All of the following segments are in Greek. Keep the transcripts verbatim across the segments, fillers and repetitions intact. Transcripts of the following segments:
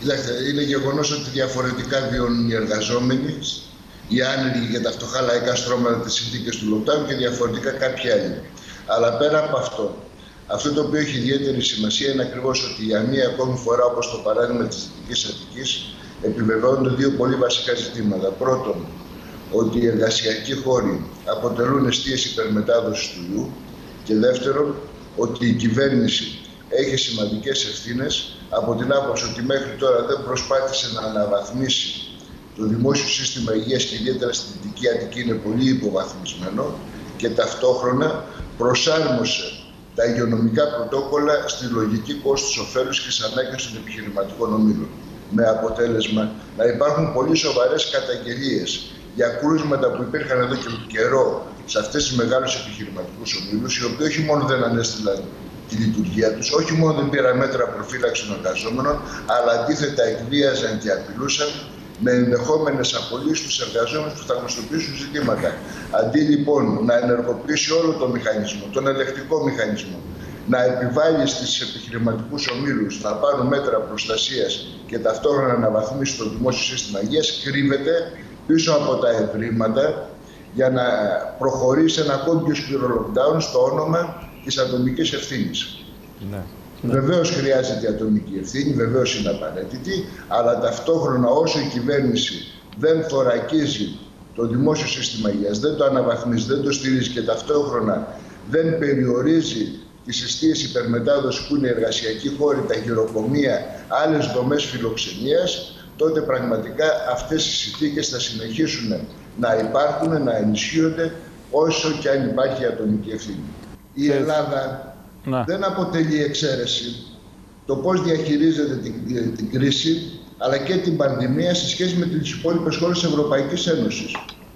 Κοιτάξτε, είναι γεγονός ότι διαφορετικά βιώνουν οι εργαζόμενοι, οι άνεργοι για τα φτωχά λαϊκά στρώματα τις συνθήκες του lockdown και διαφορετικά κάποιοι άλλοι. Αλλά πέρα από αυτό, αυτό το οποίο έχει ιδιαίτερη σημασία είναι ακριβώς ότι για μία ακόμη φορά, όπως το παράδειγμα της Δυτικής Αττικής, επιβεβαιώνονται δύο πολύ βασικά ζητήματα. Πρώτον, ότι οι εργασιακοί χώροι αποτελούν εστίες υπερμετάδοσης του ιού. Και δεύτερον, ότι η κυβέρνηση έχει σημαντικές ευθύνες από την άποψη ότι μέχρι τώρα δεν προσπάθησε να αναβαθμίσει το δημόσιο σύστημα υγείας και ιδιαίτερα στη Δυτική Αττική είναι πολύ υποβαθμισμένο και ταυτόχρονα προσάρμοσε τα υγειονομικά πρωτόκολλα στη λογική κόστους-οφέλους και στις ανάγκες των επιχειρηματικών ομίλων. Με αποτέλεσμα να υπάρχουν πολύ σοβαρές καταγγελίες για κρούσματα που υπήρχαν εδώ και καιρό σε αυτές τις μεγάλους επιχειρηματικούς ομίλους, οι οποίοι όχι μόνο δεν ανέστηλαν τη λειτουργία τους, όχι μόνο δεν πήραν μέτρα προφύλαξης των εργαζόμενων, αλλά αντίθετα εκβίαζαν και απειλούσαν με ενδεχόμενες απολύσεις στους εργαζόμενους που θα γνωστοποιήσουν ζητήματα. Αντί λοιπόν να ενεργοποιήσει όλο το μηχανισμό, τον ελεκτικό μηχανισμό, να επιβάλλει στις επιχειρηματικούς ομίλους να πάρουν μέτρα προστασίας και ταυτόχρονα να αναβαθμίσει το δημόσιο σύστημα υγείας, κρύβεται πίσω από τα ευρήματα για να προχωρήσει ένα ακόμη πιο σκληρό lockdown στο όνομα της ατομικής ευθύνης. Ναι. Ναι. Βεβαίως χρειάζεται η ατομική ευθύνη, βεβαίως είναι απαραίτητη, αλλά ταυτόχρονα όσο η κυβέρνηση δεν θωρακίζει το δημόσιο σύστημα υγείας, δεν το αναβαθμίζει, δεν το στηρίζει και ταυτόχρονα δεν περιορίζει τις εστίες υπερμετάδοσης που είναι οι εργασιακοί χώροι, τα γυροκομεία, άλλες δομές φιλοξενίας, τότε πραγματικά αυτές οι συνθήκες θα συνεχίσουν να υπάρχουν, να ενισχύονται όσο και αν υπάρχει ατομική ευθύνη. Η Ελλάδα να. δεν αποτελεί εξαίρεση το πώς διαχειρίζεται την, την κρίση αλλά και την πανδημία σε σχέση με τις υπόλοιπες χώρες της Ευρωπαϊκής Ένωσης.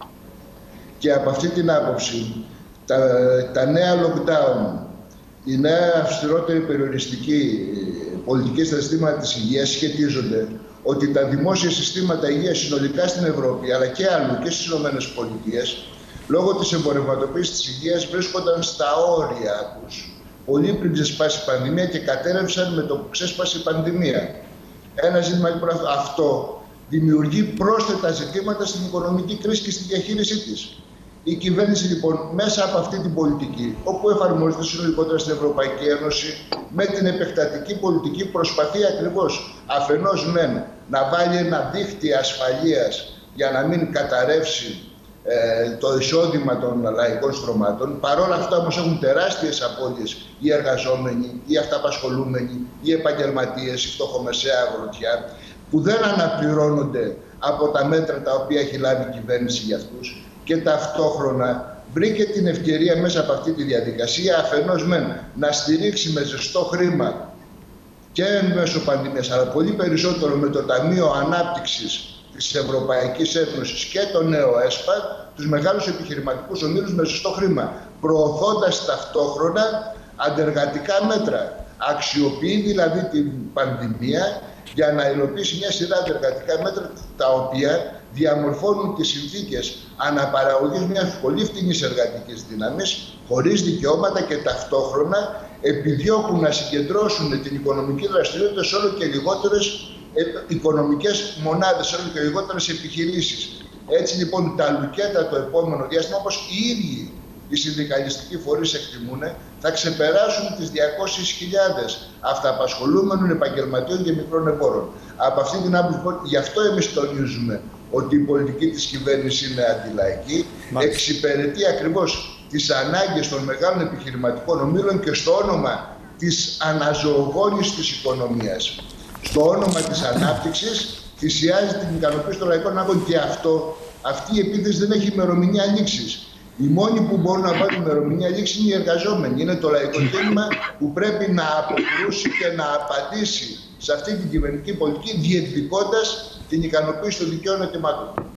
Και από αυτή την άποψη τα, τα νέα lockdown, η νέα αυστηρότερη περιοριστική πολιτική στα συστήματα της υγείας σχετίζονται ότι τα δημόσια συστήματα υγείας συνολικά στην Ευρώπη αλλά και αλλού και στις ΗΠΑ λόγω της εμπορευματοποίησης της υγείας βρίσκονταν στα όρια τους πολύ πριν ξεσπάσει η πανδημία και κατέρευσαν με το που ξέσπασε η πανδημία. Ένα ζήτημα λοιπόν αυτό δημιουργεί πρόσθετα ζητήματα στην οικονομική κρίση και στη διαχείρισή της. Η κυβέρνηση λοιπόν μέσα από αυτή την πολιτική, όπου εφαρμόζεται συνολικότερα στην Ευρωπαϊκή Ένωση, με την επεκτατική πολιτική προσπαθεί ακριβώς αφενός μεν να βάλει ένα δίχτυ ασφαλείας για να μην καταρρεύσει ε, το εισόδημα των λαϊκών στρωμάτων. Παρόλα αυτά όμως έχουν τεράστιες απώλειες οι εργαζόμενοι, οι αυταπασχολούμενοι, οι επαγγελματίες, η φτωχομεσαία αγροτιά, που δεν αναπληρώνονται από τα μέτρα τα οποία έχει λάβει η κυβέρνηση για αυτούς. Και ταυτόχρονα βρήκε την ευκαιρία μέσα από αυτή τη διαδικασία αφενός μεν να στηρίξει με ζεστό χρήμα και μέσω πανδημίας, αλλά πολύ περισσότερο με το Ταμείο Ανάπτυξης της Ευρωπαϊκής Ένωσης και το νέο ΕΣΠΑ, τους μεγάλους επιχειρηματικούς ομίλους με ζεστό χρήμα, προωθώντας ταυτόχρονα αντεργατικά μέτρα. Αξιοποιεί δηλαδή την πανδημία για να υλοποιήσει μια σειρά αντεργατικά μέτρα τα οποία διαμορφώνουν τις συνθήκες αναπαραγωγής μιας πολύ φτηνής εργατικής δύναμης, χωρίς δικαιώματα και ταυτόχρονα επιδιώκουν να συγκεντρώσουν την οικονομική δραστηριότητα σε όλο και λιγότερες οικονομικές μονάδες, σε όλο και λιγότερες επιχειρήσεις. Έτσι λοιπόν τα λουκέτα το επόμενο διάστημα, όπως οι ίδιοι οι συνδικαλιστικοί φορείς εκτιμούν, θα ξεπεράσουν τις διακόσιες χιλιάδες αυταπασχολούμενων επαγγελματιών και μικρών εμπόρων. Από αυτή την άποψη, γι' αυτό εμείς τονίζουμε ότι η πολιτική της κυβέρνησης είναι αντιλαϊκή, εξυπηρετεί ακριβώς τις ανάγκες των μεγάλων επιχειρηματικών ομίλων και στο όνομα της αναζωογόνησης της οικονομίας, στο όνομα της ανάπτυξης, θυσιάζει την ικανοποίηση των λαϊκών ανάγκων και αυτό, αυτή η επίθεση δεν έχει ημερομηνία λήξης. Οι μόνοι που μπορούν να βάλουν ημερομηνία λήξη είναι οι εργαζόμενοι. Είναι το λαϊκό κίνημα που πρέπει να αποκρούσει και να απαντήσει σε αυτή την κυβερνητική πολιτική διεκδικώντας την ικανοποίηση των δικαίων αιτημάτων.